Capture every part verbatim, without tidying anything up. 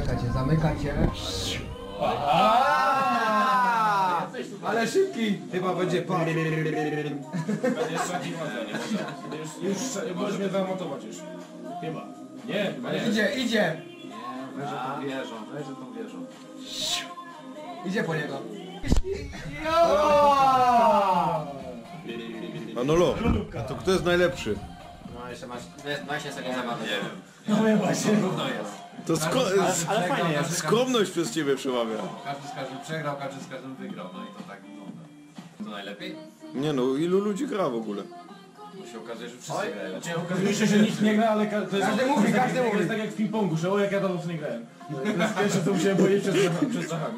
zamykacie, zamykacie. Ale szybki! Chyba będzie pan. Będzie stracić wodę, nie może. Już, już możesz mnie zamontować już. Chyba. Nie, chyba nie. Idzie, idzie! Nie, weź tą wieżą, weź tą wieżą. Idzie po niego. Manolo, a to kto jest najlepszy? No jeszcze masz dwadzieścia sekund zabawy. Nie wiem. No ja właśnie. Trudno jest. To sko Ale fajnie jest. skromność przez ciebie przemawia. Każdy z każdym przegrał, każdy z każdym wygrał. No i to tak wygląda. To najlepiej? Nie no, ilu ludzi gra w ogóle? Bo się okazuje, że wszyscy grają. Znaczy, okazuje się, że nikt nie gra, ale ka to jest, Każdy mówi, to jest każdy tak, mówi. To jest tak jak w ping-pongu, że o jak ja dawno nie grałem. To jest pierwsze co musiałem powiedzieć przed, przed Czechami.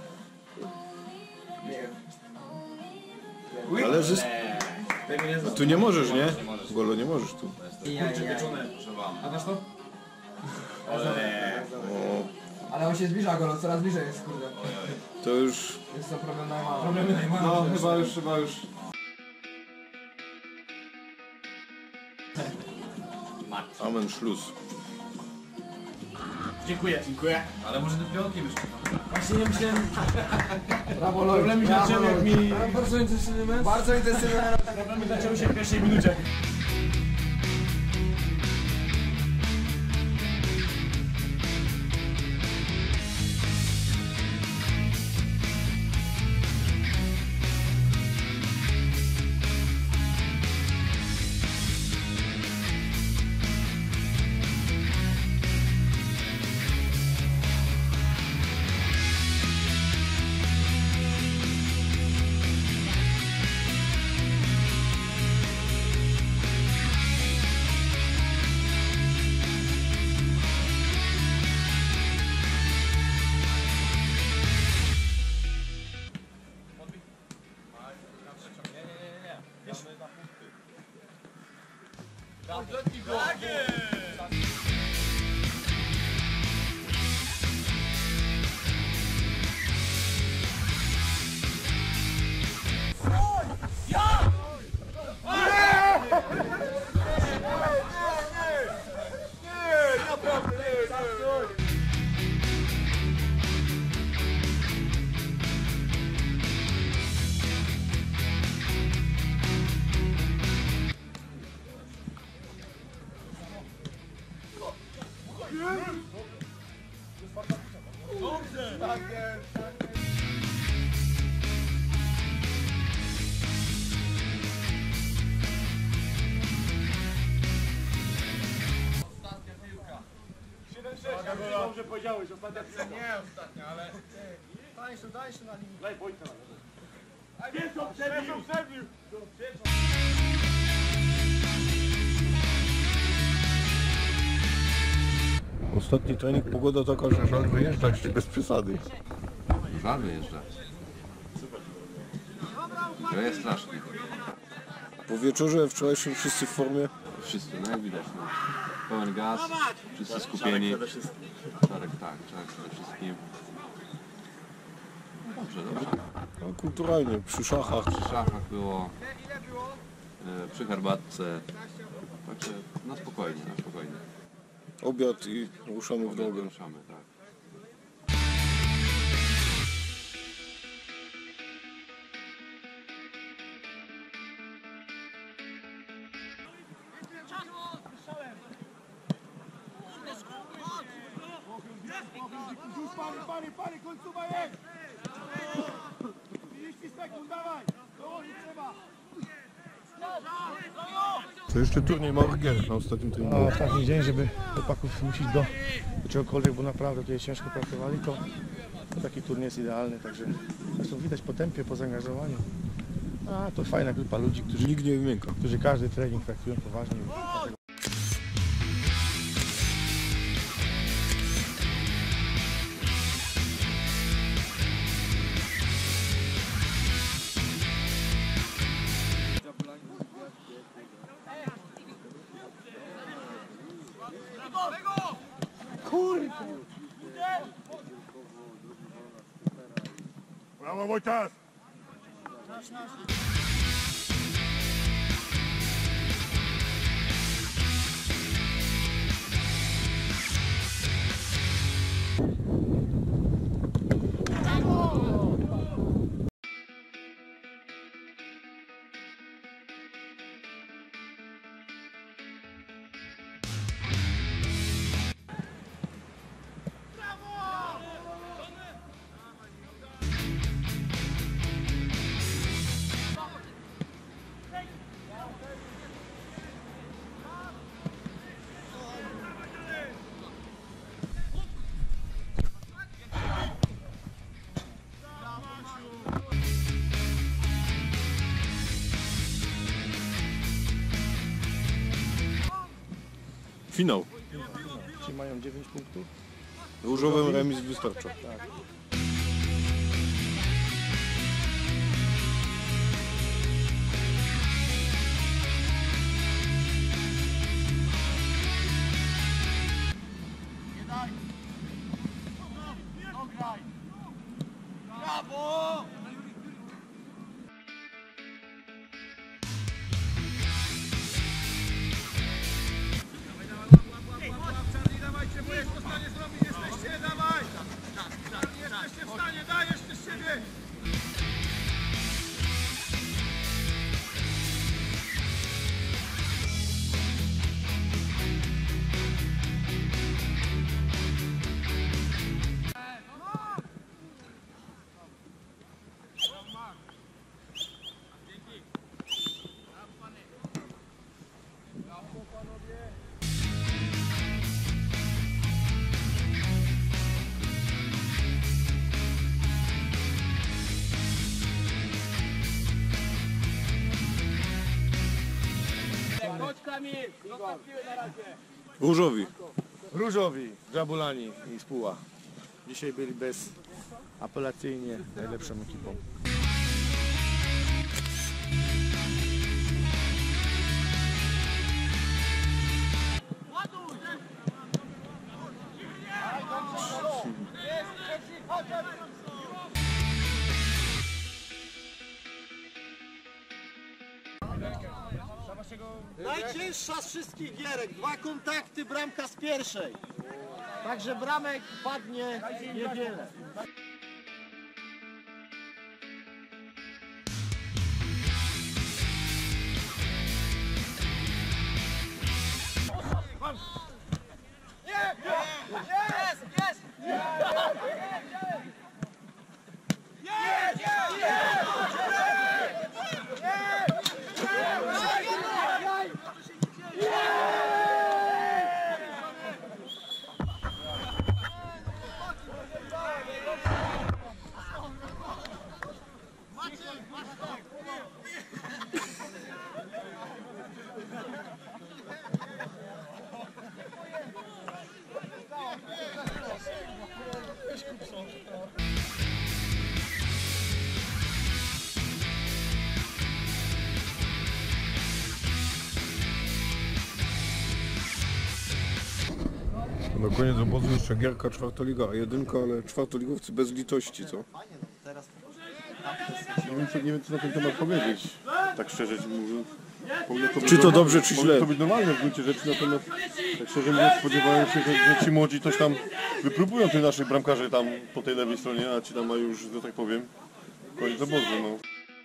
Ale że... Tego nie Tu nie możesz, nie? Nie możesz. Golo, nie możesz tu. Kurczę pieczone, proszę wam. A dasz to? Ale... O, Ale on się zbliża go, coraz bliżej jest, kurde. to już... Jest to problem najmniej. Problemy najmniejsze. No, chyba już, chyba już... Amen, szluz. Dziękuję. Dziękuję. Ale może te piątki wyszły. Właśnie nie myślałem... Brawo, Lloyd. Problemy się Brawo, zaczęły jak Lloyd. mi... Bardzo intensywny mecz. Bardzo intensywny mecz. Problemy zaczęły się w pierwszej minucie. Dobrze powiedziałeś, ostatnia piłka. Nie ostatnia, ale... Tańszy, tańszy na linii. Daj Wojtka. Pierwszą przebił! przebił! Ostatni trening, pogoda taka, że żal wyjeżdżać bez przesady. Żal wyjeżdżać. To jest strasznie. Po wieczorze wczorajszym wszyscy w formie. Wszyscy, no jak widać. No. Pełen gaz, wszyscy skupieni. Czarek, tak, Czarek przede wszystkim. No dobrze, dobrze. No, kulturalnie, przy szachach. Przy szachach było, e, przy herbatce. Także na spokojnie, na spokojnie. Obiad i ruszamy w drogę. Ruszamy, tak. Panie, panie, panie, końcowa jest! trzydzieści sekund, dawaj! Dołożyć trzeba! To jeszcze turniej małych gier na ostatnim treningu. A ostatni dzień, żeby chłopaków zmusić do, do czegokolwiek, bo naprawdę tutaj ciężko pracowali, to, to taki turniej jest idealny, także zresztą widać po tempie, po zaangażowaniu. A to fajna grupa ludzi, którzy, Nikt nie wymięka. którzy każdy trening traktują poważnie. Dlatego Brawo, Wojtas! Finał. Ci mają dziewięć punktów. Różowym remis wystarcza. Brawo! Dawajcie, bo jest w stanie zrobić, jesteście, dawaj! Jesteście w stanie, dajesz z siebie! Różowi. Różowi, Żabulani i Spuła. Dzisiaj byli bezapelacyjnie najlepszą ekipą. Najcięższa z wszystkich gierek, dwa kontakty, bramka z pierwszej. Także bramek padnie niewiele. Na koniec obozu jeszcze gierka czwartoliga, jedynka, ale czwartoligowcy bez litości, co? Nie wiem, co, nie wiem, co na ten temat powiedzieć, tak szczerze ci mówiąc. Powinno to być Czy to normalne- dobrze, czy powinno źle? to być normalne w gruncie rzeczy, natomiast tak szczerze mówiąc spodziewałem się, że, że ci młodzi coś tam wypróbują tych naszych bramkarzy tam po tej lewej stronie, a ci tam mają już, że tak powiem, koniec obozu, no.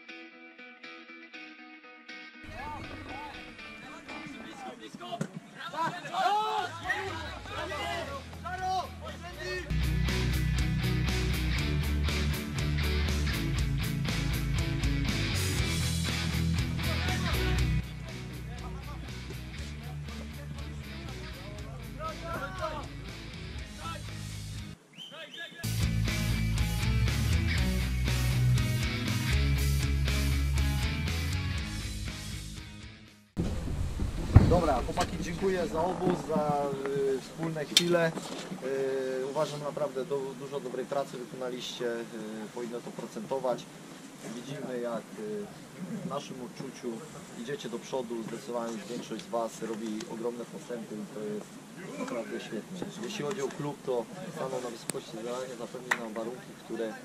Dobra, chłopaki, dziękuję za obóz, za y, wspólne chwile. Y, uważam naprawdę do, dużo dobrej pracy wykonaliście, y, powinno to procentować. Widzimy, jak y, w naszym odczuciu idziecie do przodu, zdecydowanie większość z Was robi ogromne postępy i to jest naprawdę świetne. Jeśli chodzi o klub, to stanął na wysokości zadania, zapewni nam warunki, które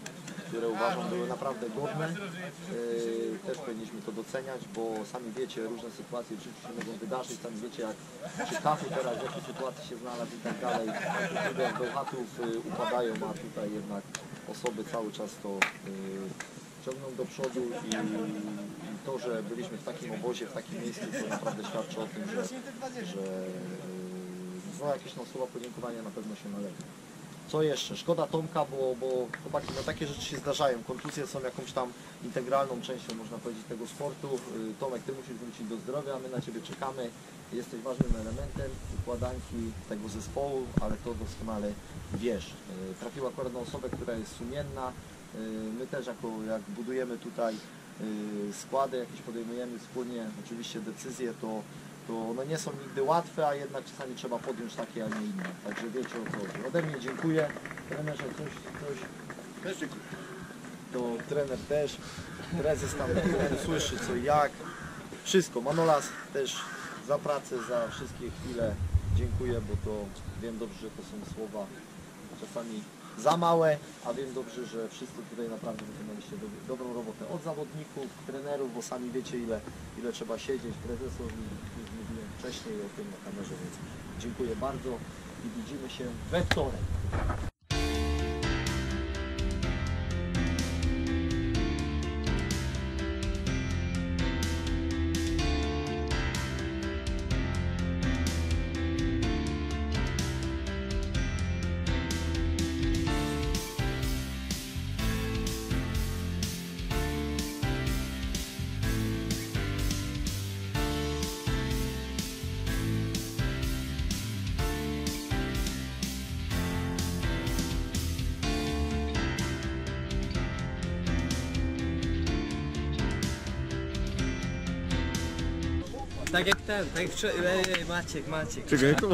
które uważam były naprawdę godne. Yy, też powinniśmy to doceniać, bo sami wiecie, różne sytuacje w życiu się mogą wydarzyć, sami wiecie jak czy Kafu teraz w jakiej sytuacji się znalazł i tak dalej. Ludzie z Bełchatów yy, upadają, a tutaj jednak osoby cały czas to yy, ciągną do przodu i, i to, że byliśmy w takim obozie, w takim miejscu, to naprawdę świadczy o tym, że, że yy, no, jakieś no, słowa podziękowania na pewno się należy. Co jeszcze? Szkoda Tomka, bo, bo chłopaki, no takie rzeczy się zdarzają. Kontuzje są jakąś tam integralną częścią, można powiedzieć, tego sportu. Yy, Tomek, ty musisz wrócić do zdrowia, my na ciebie czekamy. Jesteś ważnym elementem układanki tego zespołu, ale to doskonale wiesz. Yy, trafił akurat na osobę, która jest sumienna. My też jako, jak budujemy tutaj składy, jakieś podejmujemy wspólnie oczywiście decyzje, to, to one nie są nigdy łatwe, a jednak czasami trzeba podjąć takie, a nie inne. Także wiecie o co chodzi. Ode mnie dziękuję. Trenerze coś, coś. Też dziękuję. To trener też. Prezes tam słyszy co i jak. Wszystko. Manolas też za pracę, za wszystkie chwile dziękuję, bo to wiem dobrze, że to są słowa czasami za małe, a wiem dobrze, że wszyscy tutaj naprawdę wykonaliście do, dobrą robotę. Od zawodników, trenerów, bo sami wiecie ile, ile trzeba siedzieć, prezesowi, już mówiłem wcześniej o tym na kamerze, więc dziękuję bardzo i widzimy się we wtorek. Tak jak ten, tak jak wczoraj, ej, Maciek, Maciek. Czekaj, to...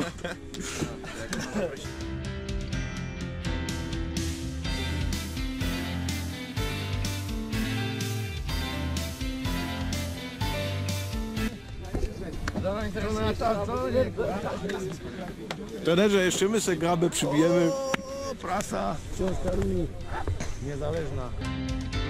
Trenerze, jeszcze my se grabę przybijemy. Prasa, książka Rumi, niezależna.